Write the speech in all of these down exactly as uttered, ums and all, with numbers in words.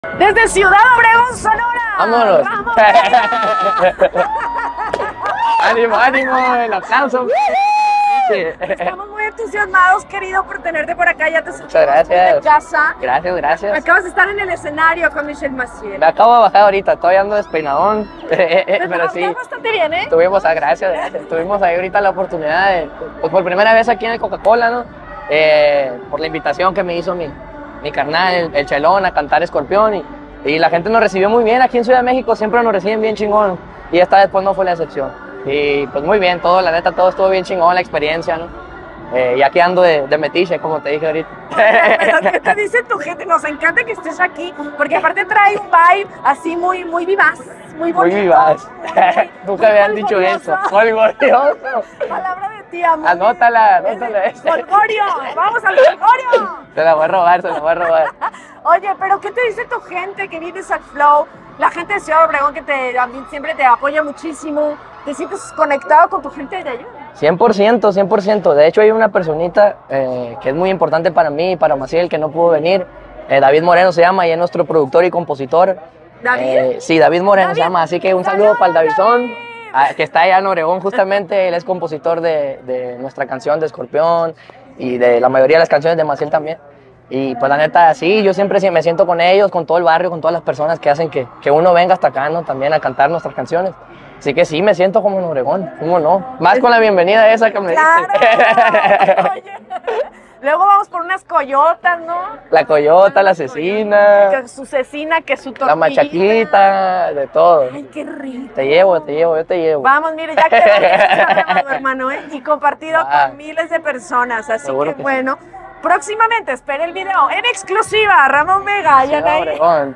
Desde Ciudad Obregón, Sonora. Vámonos. Ramón ánimo, ánimo, el aplauso. Estamos muy entusiasmados, querido, por tenerte por acá. Ya te sentimos Muchas gracias. de casa. Gracias, gracias. Acabas de estar en el escenario con Michelle Maciel. Me acabo de bajar ahorita, todavía ando despeinadón. Pero sí. Bastante bien, ¿eh? Tuvimos, ah, gracias, gracias. Tuvimos ahí ahorita la oportunidad de, pues por primera vez aquí en el Coca-Cola, ¿no? Eh, por la invitación que me hizo mi, mi carnal, el, el Chelón, a cantar Escorpión. Y, y la gente nos recibió muy bien aquí en Ciudad de México, siempre nos reciben bien chingón. Y esta vez pues no fue la excepción. Y pues muy bien, todo, la neta, todo estuvo bien chingón, la experiencia, ¿no? Eh, y aquí ando de, de metiche, como te dije ahorita. Pero ¿qué te dice tu gente? Nos encanta que estés aquí, porque aparte trae un vibe así muy, muy vivaz, muy bonito. Muy vivaz. Nunca me han dicho eso. Golgorioso. Palabra de tía. Muy Anótala, anótala esa. Golgorio, vamos al Golgorio. Se la voy a robar, se la voy a robar. Oye, pero ¿qué te dice tu gente que vienes al Flow? La gente de Ciudad Obregón que te, también siempre te apoya muchísimo. ¿Te sientes conectado con tu gente de allá? cien por ciento, cien por ciento. De hecho, hay una personita eh, que es muy importante para mí y para Maciel, que no pudo venir. Eh, David Moreno se llama y es nuestro productor y compositor. ¿David? Eh, sí, David Moreno David. se llama. Así que un saludo para el Davidson, a- que está allá en Obregón justamente. Él es compositor de, de nuestra canción de Escorpión y de la mayoría de las canciones de Maciel también. Y pues la neta, sí, yo siempre sí me siento con ellos, con todo el barrio, con todas las personas que hacen que, que uno venga hasta acá, ¿no? También a cantar nuestras canciones. Así que sí, me siento como en Obregón, ¿cómo no? Más con la bienvenida esa que me ¡Claro! diste. Oye, luego vamos por unas coyotas, ¿no? La coyota, la cecina, Que su cecina, que su tortillita. la machaquita, de todo. Ay, qué rico. Te llevo, te llevo, yo te llevo. Vamos, mire, ya quedó esto grabado, hermano, ¿eh? Y compartido Va. con miles de personas. Así Seguro que, que bueno, próximamente espere el video en exclusiva. Ramón Vega, Ciudad Yanaí. Obregón.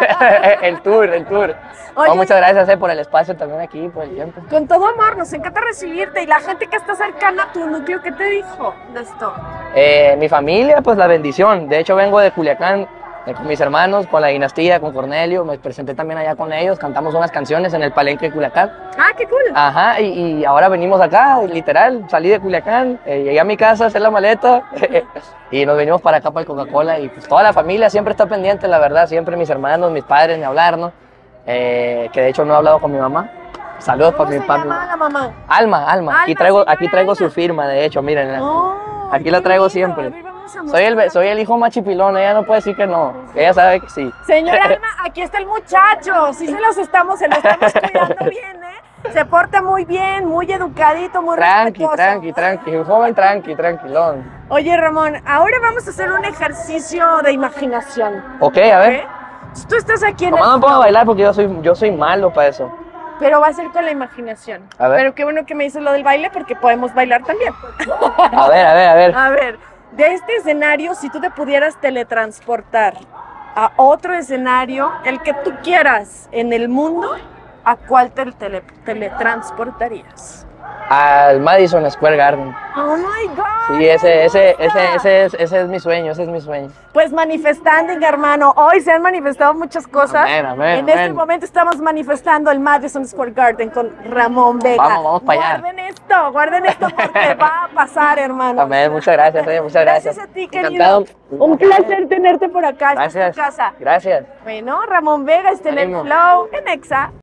El tour, el tour. Oye, No, muchas gracias eh, por el espacio también aquí, por el tiempo. con todo amor, nos encanta recibirte. Y la gente que está cercana a tu núcleo, ¿qué te dijo de esto? Eh, mi familia, pues la bendición. De hecho, vengo de Culiacán eh, con mis hermanos, con la dinastía, con Cornelio. Me presenté también allá con ellos. Cantamos unas canciones en el Palenque de Culiacán. Ah, qué cool. Ajá, y, y ahora venimos acá, literal. Salí de Culiacán, eh, llegué a mi casa a hacer la maleta y nos venimos para acá, para el Coca-Cola. Y pues toda la familia siempre está pendiente, la verdad. Siempre mis hermanos, mis padres, ni hablar, ¿no? Eh, que de hecho no he hablado con mi mamá. Saludos ¿Cómo para mi se papá. llama la mamá? Alma, Alma. Aquí Alma, traigo, señora aquí traigo Alma. su firma, de hecho, miren. Oh, Aquí qué la traigo lindo. siempre. A ver, vamos a Soy el, mostrarla. soy el hijo más chipilón, ella no puede decir que no. Ella sabe que sí. Señora Alma, aquí está el muchacho. Sí se los estamos, se lo estamos cuidando bien, ¿eh? Se porta muy bien, muy educadito, muy Tranqui, respetuoso. tranqui, tranqui. Un joven tranqui, tranquilón. Oye, Ramón, ahora vamos a hacer un ejercicio de imaginación. Ok, a ver. ¿Ok? Tú estás aquí en Mamá, el no puedo flow, bailar porque yo soy, yo soy malo para eso. pero va a ser con la imaginación. A ver. Pero qué bueno que me dices lo del baile porque podemos bailar también. A ver, a ver, a ver. A ver, de este escenario, si tú te pudieras teletransportar a otro escenario, el que tú quieras en el mundo, ¿a cuál te tele- teletransportarías? Al Madison Square Garden. Oh my God. Sí, ese, ese, me ese, gusta. ese, es, ese es mi sueño, ese es mi sueño. Pues manifestando, hermano. Hoy se han manifestado muchas cosas. Amén, amén, en este amén. momento estamos manifestando el Madison Square Garden con Ramón Vega. Vamos, vamos para allá. Guarden esto, guarden esto porque va a pasar, hermano. Amén, muchas gracias, eh, muchas gracias. Gracias a ti, querido. Encantado. Un placer tenerte por acá. Esta es tu Gracias. casa. Gracias. Bueno, Ramón Vega está en el Ánimo. Flow en Exa.